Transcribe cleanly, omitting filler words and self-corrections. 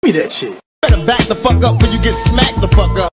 me that shit. Better back the fuck up before you get smacked the fuck up.